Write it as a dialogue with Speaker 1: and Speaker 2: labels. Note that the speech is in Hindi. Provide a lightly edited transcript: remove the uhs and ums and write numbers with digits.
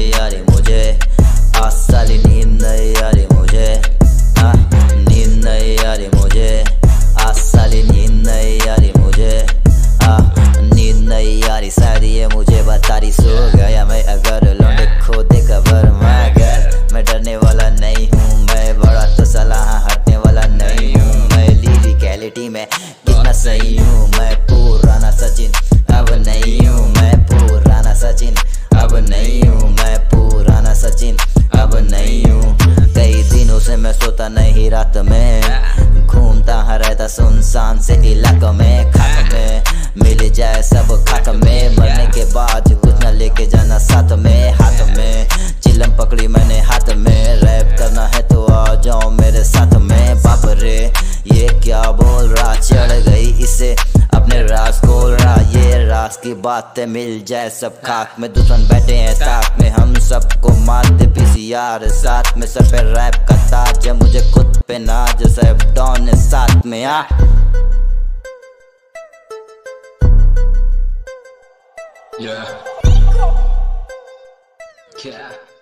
Speaker 1: नहीं आ रही मुझे, आज साली नींद नहीं आ रही मुझे, नींद नहीं आ रही मुझे, आज साली नींद नहीं आ रही मुझे, नींद नहीं आ रही। शायद ये मुझे बता रही सो गया मैं, अगर लौंडे खो दे खबर मगर मैं डरने वाला नहीं हूँ, मैं बड़ा तो सलाह हटने वाला नहीं हूँ, मैं लिरिकैलिटी में कितना सही हूँ, मैं पुराना सचिन अब नहीं हूँ, मैं पुराना सचिन अब नहीं हूँ, मैं पुराना सचिन अब नहीं हूँ। कई दिनों से मैं सोता नहीं रात में, घूमता रहता सुनसान से इलाकों में, खाक में मिल जाए सब खाक में, मरने के बाद कुछ न लेके जाना साथ में, हाथ में चिलम पकड़ी मैंने हाथ में, रैप करना है तो आ जाओ मेरे साथ में। बाप रे ये क्या बोल रहा, चढ़ गई इसे अपने राज खोल रहा, ये राज की बातें मिल जाए सब खाक में, दुश्मन बैठे हैं साथ में, हम सबको मारते पीसीआर साथ में, सर पे रैप का ताज है मुझे खुद पे नाज, सब डॉन साथ में।
Speaker 2: Yeah.